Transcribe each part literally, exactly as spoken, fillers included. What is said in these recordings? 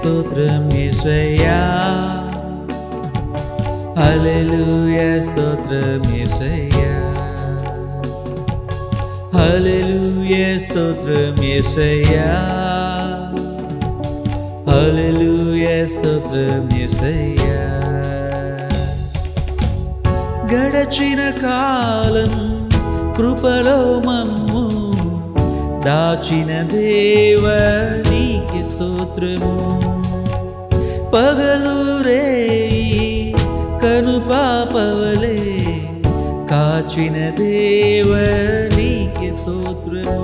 స్తోత్రం యేసయ్యా హల్లెలూయా స్తోత్రం యేసయ్యా హల్లెలూయా స్తోత్రం యేసయ్యా హల్లెలూయా స్తోత్రం యేసయ్యా గడచిన కాలం కృపలో మమ్ము దాచిన దేవా నీకే స్తోత్రము పగలు రేయి కనుపాపవలే కాచిన దేవా నీకే స్తోత్రము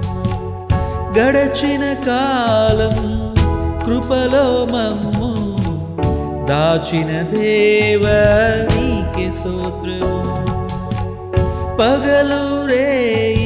గడచిన కాలం కృపలో మమ్ము దాచిన దేవా నీకే స్తోత్రము పగలు రేయి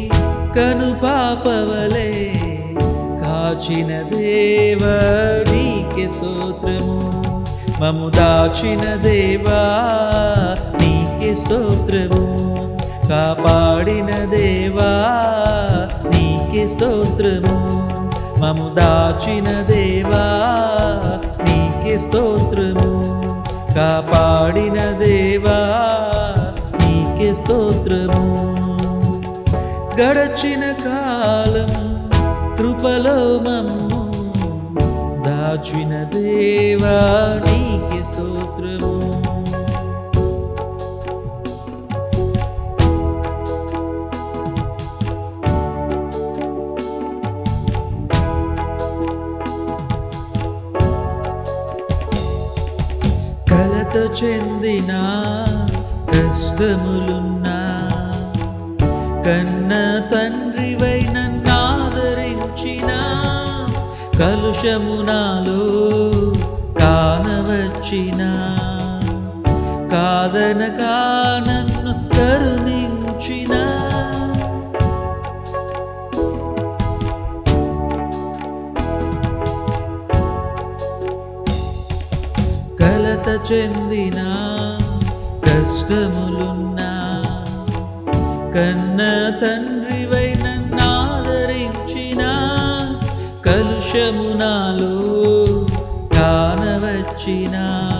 కనుపాపవలే కాచిన దేవా నీకే స్తోత్రము మము దాచిన దేవా నీకే స్తోత్రము కాపాడిన దేవా నీకే స్తోత్రము మము దాచిన దేవా నీకే స్తోత్రము కాపాడిన దేవా నీకే స్తోత్రము గడచిన కాలం కృపలో మమ్ము దాచిన దేవా నీకే స్తోత్రము కలత చెందిన కష్టములున్నా కన్న తండ్రివై నన్నాదరించిన కలుషము నాలో కానవచ్చిన కాదనక నన్ను కరుణించిన కలత చెందిన కష్టములున్నా కన్న తండ్రివై నన్నాదరించిన కలుషము నాలో కానవచ్చిన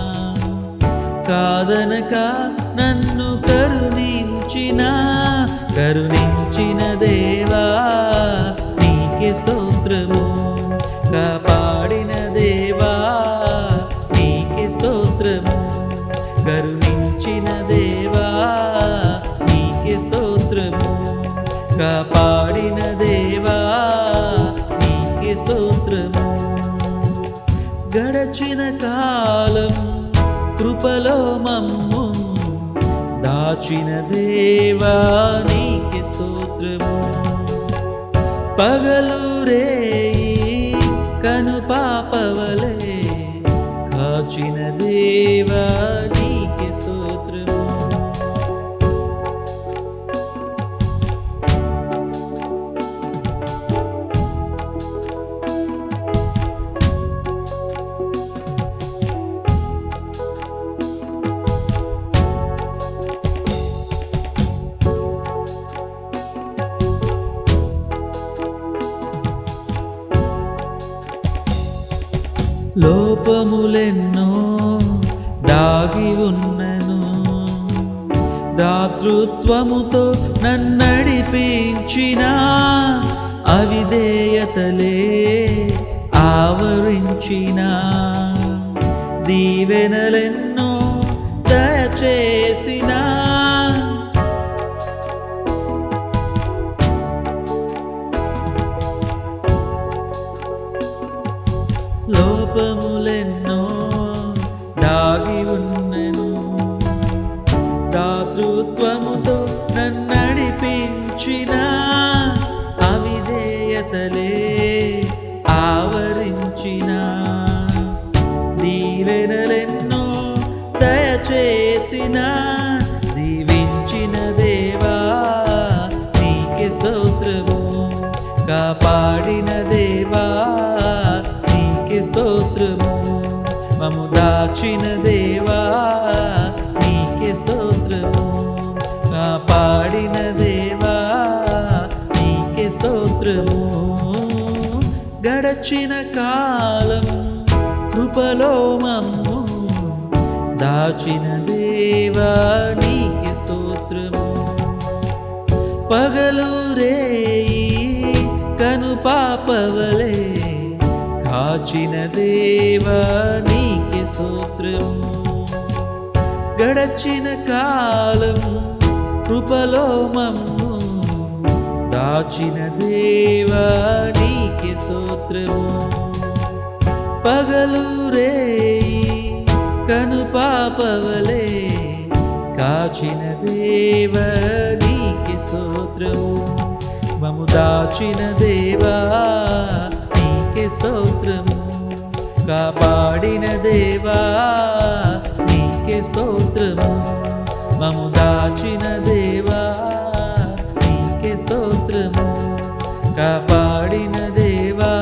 కాదనక నన్ను కరుణించిన కరుణించిన దేవా నీకే స్తోత్రము కాపాడిన దేవా నీకే స్తోత్రము కరుణించిన దేవా నీకే స్తోత్రము కాపాడిన దేవా నీకే స్తోత్రము గడచిన కాలం కృపలో మమ్ము దాచిన దేవా నీకే స్తోత్రము పగలు రేయి కనుపాపవలే కాచిన దేవా నీకే స్తోత్రము లోపములెన్నో దాగి ఉన్నను దాతృత్వముతో నన్నడిపించిన అవిధేయతలే ఆవరించిన దీవెనలెన్నో దయచేసిన లోపములెన్నో దాగి ఉన్నను దాతృత్వముతో నన్నడిపించిన అవిధేయతలే ఆవరించిన దీవెనలెన్నో దయచేసిన దీవించిన దేవా నీకే స్తోత్రము కాపాడిన దేవా స్తోత్రము మము దాచిన దేవా నీకే స్తోత్రము కాపాడిన దేవా నీకే స్తోత్రము గడచిన కాలం కృపలో మమ్ము దాచిన దేవా నీకే స్తోత్రము. పగలు రేయి కను పాపవలే కాచిన దేవా నీకే స్తోత్రము. గడచిన కాలం కృపలో మమ్ము దాచిన దేవా నీకే స్తోత్రము. పగలు రేయి కను పాపవలే కాచిన దేవా నీకే స్తోత్రము. మము దాచిన దేవా నీకే స్తోత్రము. కాపాడిన దేవా నీకే స్తోత్రము. మము దాచిన దేవా నీకే స్తోత్రము. కాపాడిన దేవా